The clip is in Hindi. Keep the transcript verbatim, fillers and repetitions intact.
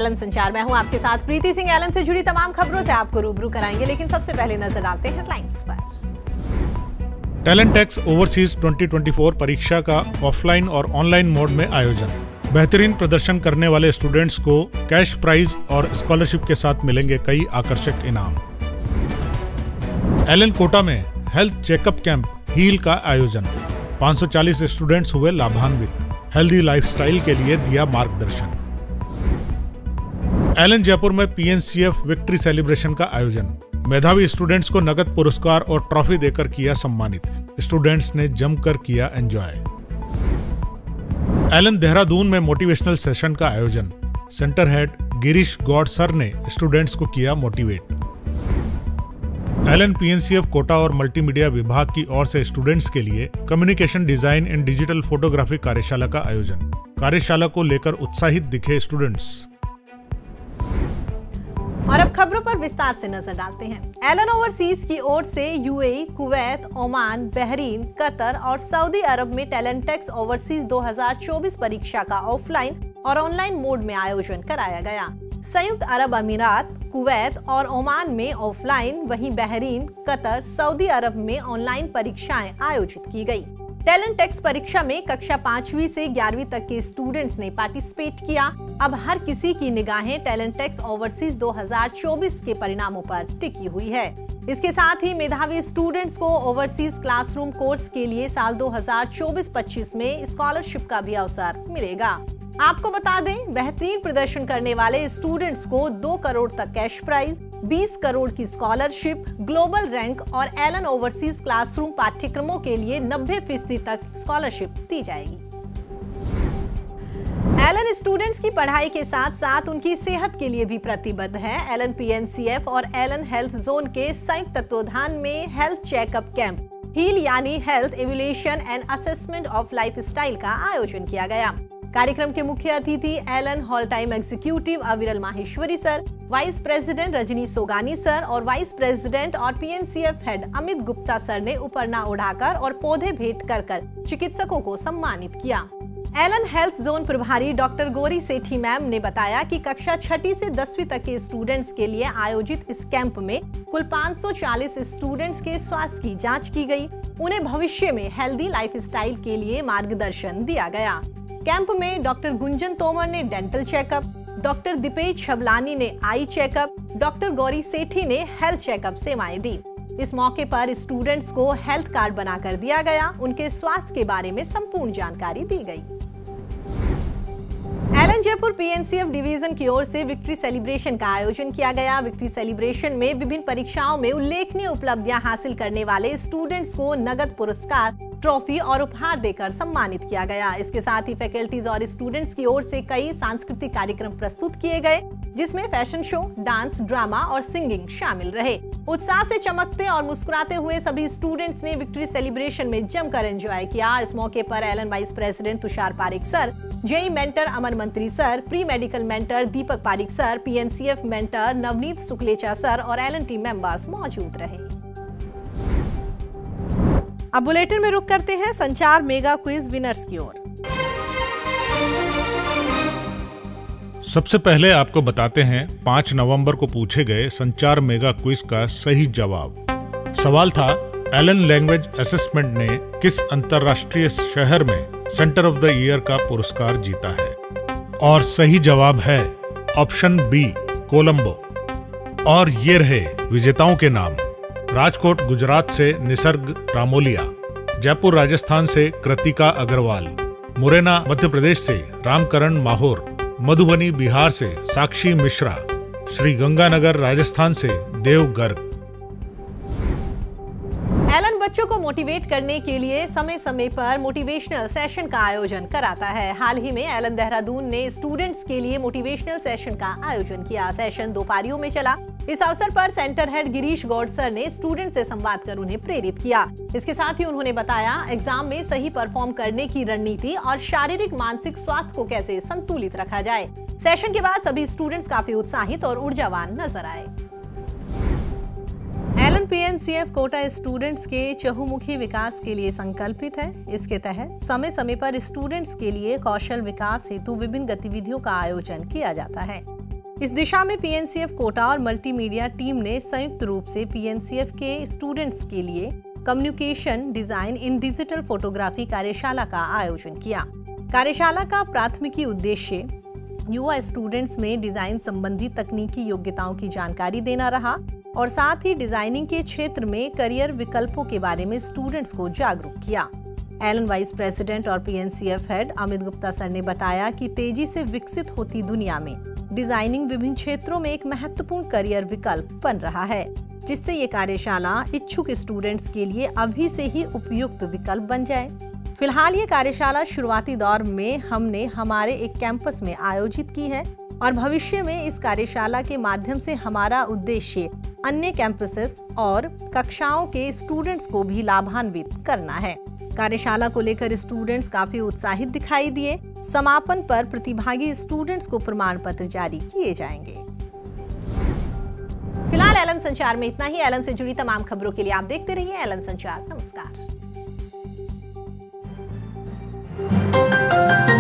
एलन संचार। मैं हूं आपके साथ प्रीति सिंह। एलन से जुड़ी तमाम खबरों से आपको रूबरू कराएंगे, लेकिन सबसे पहले नजर डालते हैं हेडलाइंस पर। टैलेंटेक्स ओवरसीज दो हज़ार चौबीस परीक्षा का ऑफलाइन और ऑनलाइन मोड में आयोजन। बेहतरीन प्रदर्शन करने वाले स्टूडेंट्स को कैश प्राइज और स्कॉलरशिप के साथ मिलेंगे कई आकर्षक इनाम। एलन कोटा में हेल्थ चेकअप कैंप हील का आयोजन। पाँच सौ चालीस स्टूडेंट्स हुए लाभान्वित। हेल्दी लाइफस्टाइल के लिए दिया मार्गदर्शन। एलन जयपुर में पीएनसीएफ विक्ट्री सेलिब्रेशन का आयोजन। मेधावी स्टूडेंट्स को नगद पुरस्कार और ट्रॉफी देकर किया सम्मानित। स्टूडेंट्स ने जमकर किया एंजॉय। एलन देहरादून में मोटिवेशनल सेशन का आयोजन। Centre head Girish Gaur sir ने स्टूडेंट्स को किया मोटिवेट। एलन पीएनसीएफ कोटा और मल्टीमीडिया विभाग की ओर से स्टूडेंट्स के लिए communication design and digital photography कार्यशाला का आयोजन। कार्यशाला को लेकर उत्साहित दिखे स्टूडेंट्स। और अब खबरों पर विस्तार से नजर डालते हैं। एलन ओवरसीज की ओर से UAE, Kuwait, Oman, Bahrain, Qatar और सऊदी अरब में टैलेंटेक्स ओवरसीज दो हज़ार चौबीस परीक्षा का ऑफलाइन और ऑनलाइन मोड में आयोजन कराया गया। संयुक्त अरब अमीरात, कुवैत और ओमान में ऑफलाइन, वहीं बहरीन, कतर, सऊदी अरब में ऑनलाइन परीक्षाएं आयोजित की गई। टैलेंटेक्स परीक्षा में कक्षा पांचवी से ग्यारहवीं तक के स्टूडेंट्स ने पार्टिसिपेट किया। अब हर किसी की निगाहें टैलेंटेक्स ओवरसीज दो हज़ार चौबीस के परिणामों पर टिकी हुई है। इसके साथ ही मेधावी स्टूडेंट्स को ओवरसीज क्लासरूम कोर्स के लिए साल दो हज़ार चौबीस पच्चीस में स्कॉलरशिप का भी अवसर मिलेगा। आपको बता दें, बेहतरीन प्रदर्शन करने वाले स्टूडेंट्स को दो करोड़ तक कैश प्राइज, बीस करोड़ की स्कॉलरशिप, ग्लोबल रैंक और एलन ओवरसीज क्लासरूम पाठ्यक्रमों के लिए नब्बे फीसदी तक स्कॉलरशिप दी जाएगी। एलन स्टूडेंट्स की पढ़ाई के साथ साथ उनकी सेहत के लिए भी प्रतिबद्ध है। एलन पीएनसीएफ और एलन हेल्थ जोन के संयुक्त तत्वाधान में हेल्थ चेकअप कैंप हील यानी health evaluation and assessment of lifestyle का आयोजन किया गया। कार्यक्रम के मुख्य अतिथि Elon hall time executive Aviral Maheshwari sir, vice president Rajni Sogani sir और वाइस प्रेसिडेंट और PNCF head Amit Gupta sir ने उपरना उड़ाकर और पौधे भेंट कर कर चिकित्सकों को सम्मानित किया। एलन हेल्थ जोन प्रभारी डॉक्टर गौरी सेठी मैम ने बताया कि कक्षा छठी से दसवीं तक के स्टूडेंट्स के लिए आयोजित इस कैंप में कुल पाँच सौ चालीस स्टूडेंट्स के स्वास्थ्य की जांच की गई। उन्हें भविष्य में हेल्दी लाइफस्टाइल के लिए मार्गदर्शन दिया गया। कैंप में डॉक्टर गुंजन तोमर ने dental checkup, doctor Dipesh Chhablani ने eye checkup, doctor Gauri Sethi ने हेल्थ चेकअप सेवाएं दी। इस मौके पर स्टूडेंट्स को हेल्थ कार्ड बनाकर दिया गया। उनके स्वास्थ्य के बारे में संपूर्ण जानकारी दी गई। एलन जयपुर पीएनसीएफ डिवीजन की ओर से विक्ट्री सेलिब्रेशन का आयोजन किया गया। विक्ट्री सेलिब्रेशन में विभिन्न परीक्षाओं में उल्लेखनीय उपलब्धियां हासिल करने वाले स्टूडेंट्स को नगद पुरस्कार, ट्रॉफी और उपहार देकर सम्मानित किया गया। इसके साथ ही फैकल्टीज और स्टूडेंट्स की ओर से कई सांस्कृतिक कार्यक्रम प्रस्तुत किए गए, जिसमें फैशन शो, डांस, ड्रामा और सिंगिंग शामिल रहे। उत्साह से चमकते और मुस्कुराते हुए सभी स्टूडेंट्स ने विक्ट्री सेलिब्रेशन में जमकर एंजॉय किया। इस मौके पर Allen vice president Tushar Pareek sir, JEE mentor Aman Mantri sir, pre medical mentor Deepak Pareek sir, PNCF mentor Navneet Sukhlecha sir और एलन टीम मेंबर्स मौजूद रहे। अब बुलेटिन में रुक करते हैं संचार मेगा क्विज विनर्स की ओर। सबसे पहले आपको बताते हैं पाँच नवंबर को पूछे गए संचार मेगा क्विज का सही जवाब। सवाल था, एलन लैंग्वेज असेसमेंट ने किस अंतरराष्ट्रीय शहर में सेंटर ऑफ द ईयर का पुरस्कार जीता है? और सही जवाब है ऑप्शन बी, कोलंबो। और ये रहे विजेताओं के नाम। राजकोट गुजरात से निसर्ग रामोलिया, जयपुर राजस्थान से कृतिका अग्रवाल, मुरैना मध्य प्रदेश से रामकरण माहौर, मधुबनी बिहार से साक्षी मिश्रा, श्री गंगानगर राजस्थान से देव गर्ग। एलन बच्चों को मोटिवेट करने के लिए समय समय पर मोटिवेशनल सेशन का आयोजन कराता है। हाल ही में एलन देहरादून ने स्टूडेंट्स के लिए मोटिवेशनल सेशन का आयोजन किया। सेशन दो पारियों में चला। इस अवसर पर centre head Girish Gaur sir ने स्टूडेंट से संवाद कर उन्हें प्रेरित किया। इसके साथ ही उन्होंने बताया एग्जाम में सही परफॉर्म करने की रणनीति और शारीरिक मानसिक स्वास्थ्य को कैसे संतुलित रखा जाए। सेशन के बाद सभी स्टूडेंट्स काफी उत्साहित और ऊर्जावान नजर आए। एलन पीएनसीएफ कोटा स्टूडेंट्स के चहुमुखी विकास के लिए संकल्पित है। इसके तहत समय समय पर स्टूडेंट्स के लिए कौशल विकास हेतु विभिन्न गतिविधियों का आयोजन किया जाता है। इस दिशा में पीएनसीएफ कोटा और मल्टीमीडिया टीम ने संयुक्त रूप से पीएनसीएफ के स्टूडेंट्स के लिए communication design in digital photography कार्यशाला का आयोजन किया। कार्यशाला का प्राथमिक उद्देश्य युवा स्टूडेंट्स में डिजाइन संबंधी तकनीकी योग्यताओं की जानकारी देना रहा और साथ ही डिजाइनिंग के क्षेत्र में करियर विकल्पों के बारे में स्टूडेंट्स को जागरूक किया। एलन वाइस प्रेसिडेंट और PNCF head Amit Gupta sir ने बताया कि तेजी से विकसित होती दुनिया में डिजाइनिंग विभिन्न क्षेत्रों में एक महत्वपूर्ण करियर विकल्प बन रहा है, जिससे ये कार्यशाला इच्छुक स्टूडेंट्स के लिए अभी से ही उपयुक्त विकल्प बन जाए। फिलहाल ये कार्यशाला शुरुआती दौर में हमने हमारे एक कैंपस में आयोजित की है और भविष्य में इस कार्यशाला के माध्यम से हमारा उद्देश्य अन्य कैंपसेस और कक्षाओं के स्टूडेंट्स को भी लाभान्वित करना है। कार्यशाला को लेकर स्टूडेंट्स काफी उत्साहित दिखाई दिए। समापन पर प्रतिभागी स्टूडेंट्स को प्रमाण पत्र जारी किए जाएंगे। फिलहाल एलन संचार में इतना ही। एलन से जुड़ी तमाम खबरों के लिए आप देखते रहिए एलन संचार। नमस्कार।